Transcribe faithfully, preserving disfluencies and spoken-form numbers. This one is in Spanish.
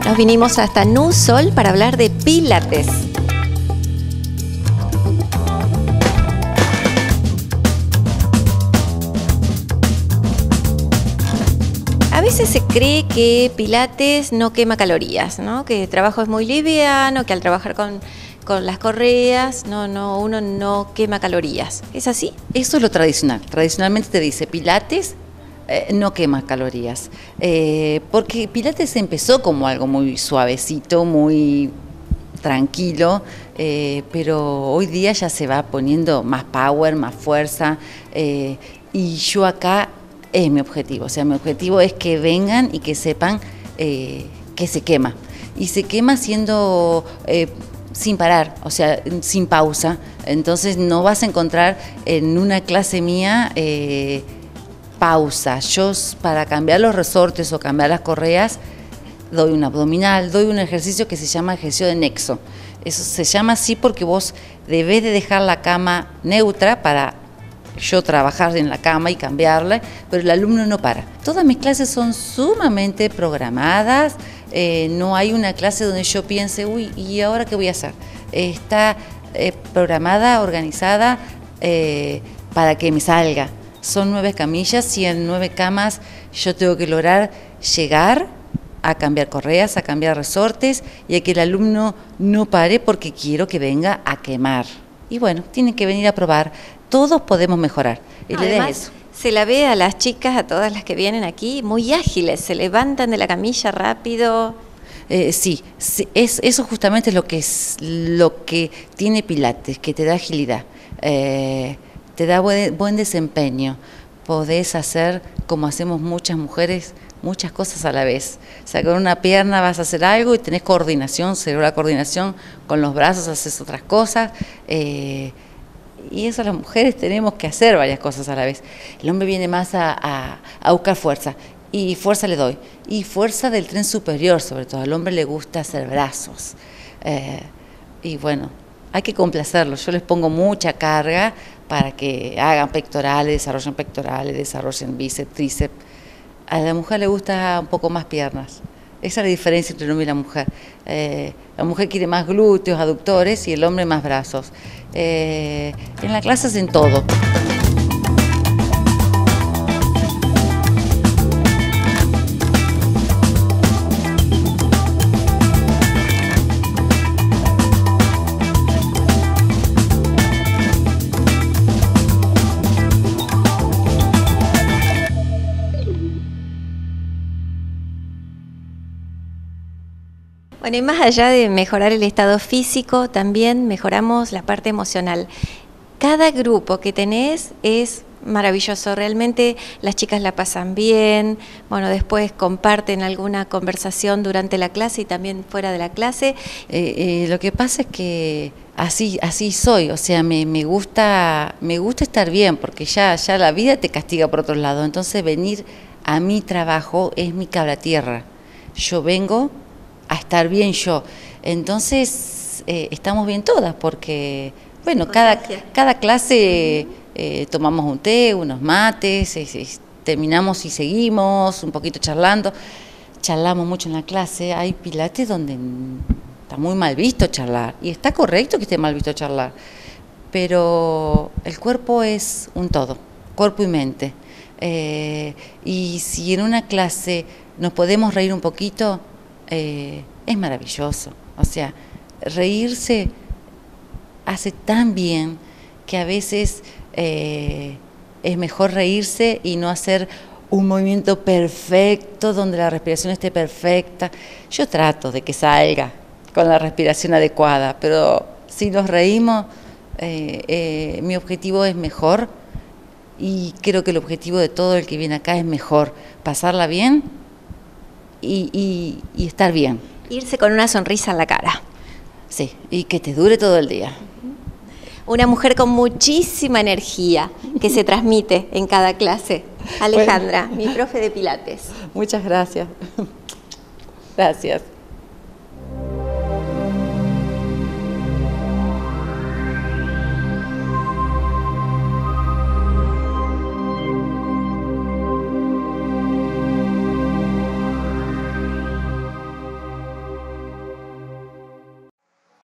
Nos vinimos hasta Nusol para hablar de Pilates. A veces se cree que Pilates no quema calorías, ¿no? Que el trabajo es muy liviano, que al trabajar con, con las correas no, no, uno no quema calorías. ¿Es así? Eso es lo tradicional. Tradicionalmente te dice Pilates eh, no quema calorías. Eh, porque Pilates empezó como algo muy suavecito, muy tranquilo, eh, pero hoy día ya se va poniendo más power, más fuerza. Eh, y yo acá es mi objetivo. O sea, mi objetivo es que vengan y que sepan eh, que se quema. Y se quema siendo... Eh, sin parar, o sea, sin pausa. Entonces no vas a encontrar en una clase mía eh, pausa. Yo para cambiar los resortes o cambiar las correas doy un abdominal, doy un ejercicio que se llama ejercicio de nexo. Eso se llama así porque vos debés de dejar la cama neutra para yo trabajar en la cama y cambiarla, pero el alumno no para. Todas mis clases son sumamente programadas. Eh, no hay una clase donde yo piense, uy, ¿y ahora qué voy a hacer? Eh, está eh, programada, organizada eh, para que me salga. Son nueve camillas y en nueve camas yo tengo que lograr llegar a cambiar correas, a cambiar resortes y a que el alumno no pare porque quiero que venga a quemar. Y bueno, tienen que venir a probar. Todos podemos mejorar. Y la idea es eso. Se la ve a las chicas, a todas las que vienen aquí, muy ágiles, se levantan de la camilla rápido. Eh, sí, sí es, eso justamente es lo que, es lo que tiene Pilates, que te da agilidad, eh, te da buen, buen desempeño. Podés hacer, como hacemos muchas mujeres, muchas cosas a la vez. O sea, con una pierna vas a hacer algo y tenés coordinación, cero la coordinación, con los brazos haces otras cosas. Eh, Y eso las mujeres tenemos que hacer varias cosas a la vez. El hombre viene más a, a, a buscar fuerza, y fuerza le doy. Y fuerza del tren superior, sobre todo. Al hombre le gusta hacer brazos. Eh, y bueno, hay que complacerlo. Yo les pongo mucha carga para que hagan pectorales, desarrollen pectorales, desarrollen bíceps, tríceps. A la mujer le gusta un poco más piernas. Esa es la diferencia entre el hombre y la mujer. Eh, la mujer quiere más glúteos, aductores y el hombre más brazos. Eh, en la clase hacen todo. Bueno, y más allá de mejorar el estado físico, también mejoramos la parte emocional. Cada grupo que tenés es maravilloso, realmente las chicas la pasan bien, bueno, después comparten alguna conversación durante la clase y también fuera de la clase. Eh, eh, lo que pasa es que así, así soy, o sea, me, me, gusta, me gusta estar bien, porque ya, ya la vida te castiga por otro lado, entonces venir a mi trabajo es mi cabra tierra. Yo vengo a estar bien yo, entonces eh, estamos bien todas, porque bueno, cada, cada clase eh, tomamos un té, unos mates, eh, eh, terminamos y seguimos un poquito charlando, charlamos mucho en la clase. Hay pilates donde está muy mal visto charlar, y está correcto que esté mal visto charlar, pero el cuerpo es un todo, cuerpo y mente, eh, y si en una clase nos podemos reír un poquito, Eh, es maravilloso. O sea, reírse hace tan bien que a veces eh, es mejor reírse y no hacer un movimiento perfecto donde la respiración esté perfecta. Yo trato de que salga con la respiración adecuada, pero si nos reímos, eh, eh, mi objetivo es mejor, y creo que el objetivo de todo el que viene acá es mejor, pasarla bien Y, y, y estar bien. Irse con una sonrisa en la cara. Sí, y que te dure todo el día. Una mujer con muchísima energía que se transmite en cada clase. Alejandra, bueno, mi profe de Pilates. Muchas gracias. Gracias.